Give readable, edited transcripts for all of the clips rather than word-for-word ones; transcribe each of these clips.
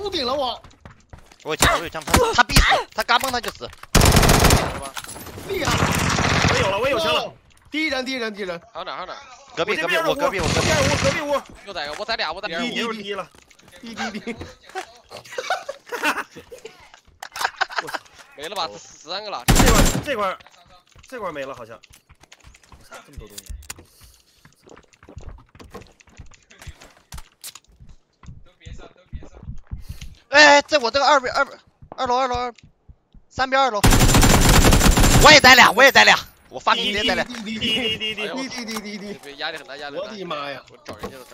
屋顶了我。 我有枪，他必死，他嘎嘣他就死。 厉害！ 我有枪了。 第一人。 还有哪？ 隔壁屋。 隔壁屋。 又在一个，我在俩。 低了。 滴。 没了吧？3个了。 这块没了，好像。这么多东西。 哎，在我这个二楼，3边2楼，我也带俩，我发明直接带俩。 滴。 压力很大。 我的妈呀！ 我找人家了。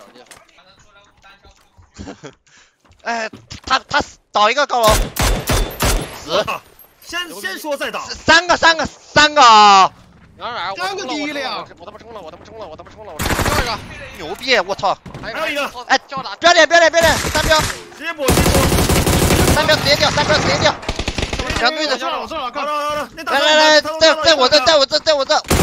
哎，他倒一个高楼，死。 先说再打。 三个。 哪？ 三个第一了呀！ 我他妈冲了！第二个， 牛逼！我操！ 还有一个。 哎， 叫打！ 不要脸！3标， 直接播。 3标直接掉。两队的。 我这了， 来，在我这，直接掉，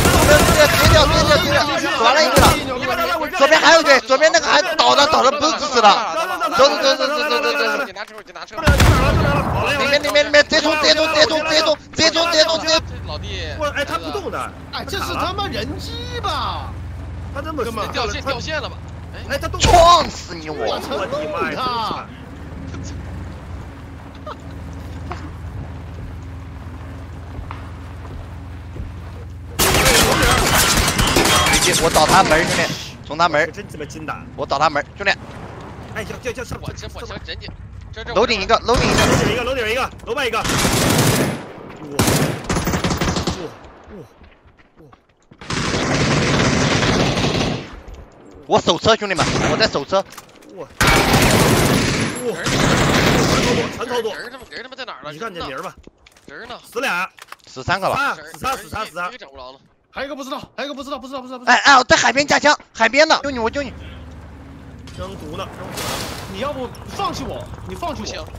完了一个了。左边还有一队，左边那个还倒的不是死了。走。 拿车。 里面，直接冲！ 老弟， 哎，他不动的。 哎，这是他妈人机吧？ 他这么掉线了吧？ 哎，他动。 撞死你我！ 我的妈呀！ 我倒他门，兄弟，从他门， 真他妈精打！ 我倒他门，兄弟。 哎，叫上！ 我行，人家， 楼顶一个，楼外一个。我手车，兄弟们，我在手车。 全操作。 人他妈在哪儿了？ 你看这名吧。 人呢？ 死俩， 死3个了。 死仨。 一个找不着了。 还有一个不知道。 哎，我在海边架枪，海边呢，我救你。 扔毒呢。 你要不放弃我？你放弃我。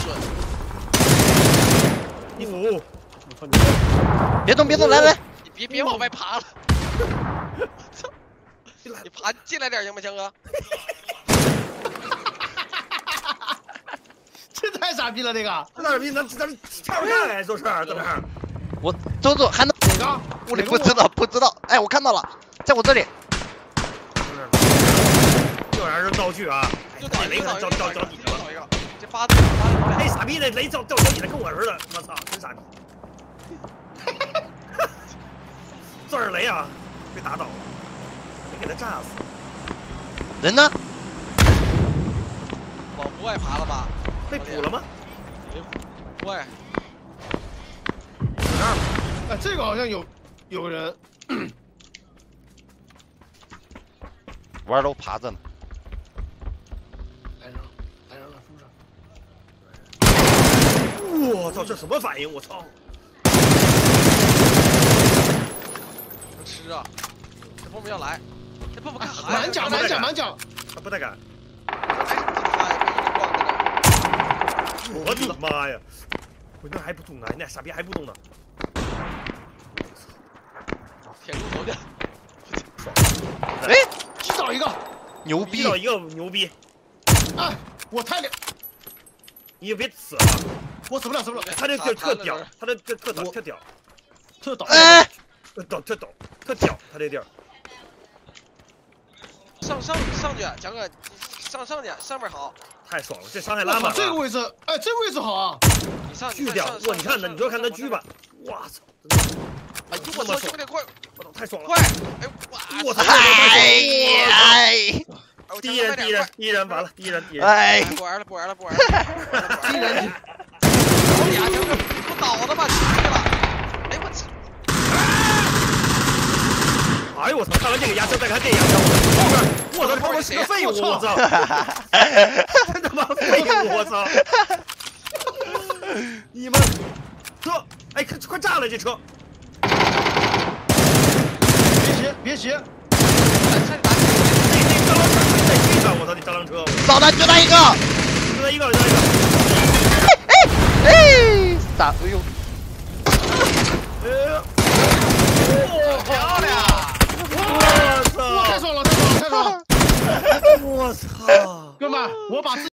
别动，来。 你别往外爬了。操！你爬进来点行不行啊？ 这太傻逼了，这个。 那傻逼，咱跳着干，就是在这儿。 我走还能哪个？ 屋里不知道。哎，我看到了，在我这里。 这玩意儿扔道具啊！ 就倒一个， 脚底了。 这8队。 哎，傻逼的雷掉脚底了，跟我似的，我操，真傻逼。这是雷啊！被打倒了，没给他炸死。 人呢？ 往屋外爬了吧？ 被捕了吗？ 屋外。 哎，这个好像有人。 2楼爬着呢。 来人了，是不是？ 我操，这什么反应？我操！ 能吃啊！这波不要来，这波不看海。 满奖。 他不太敢。 还是不他呀？光在那。 我的妈呀！我那还不动呢，那傻逼还不动呢。 舔猪头去。 爽！ 哎， 击倒一个， 牛逼！ 击倒一个牛逼！ 哎，我太厉， 你别死了！ 我死不了。 他这特屌，他这特屌。 特倒。 哎， 特屌，他这地儿。 上去，讲个上去，上面好。 太爽了，这伤害拉满了。 这个位置，哎，这个位置好啊！ 你上巨屌！哇，你看他，你说看他狙吧，哇操！ 哎呦我操，有点快！ 我操，太爽了！ 快！哎我操！ 哎， 第一人完了，第一人。 哎， 不玩了。第一人。我俩这不倒的吗？去了！哎我操！ 哎呦我操！看完这个牙签，再看这牙签，我操！后边是个废物，我操！真他妈废物，我操！你们车，哎，快炸了这车！ 别斜！ 那蟑螂车在地上，我操！那蟑螂车！ 扫他，就他一个！哎，咋？哎呦！ 漂亮！ 我操！太爽了！ 我操！ 哥们，我把自己。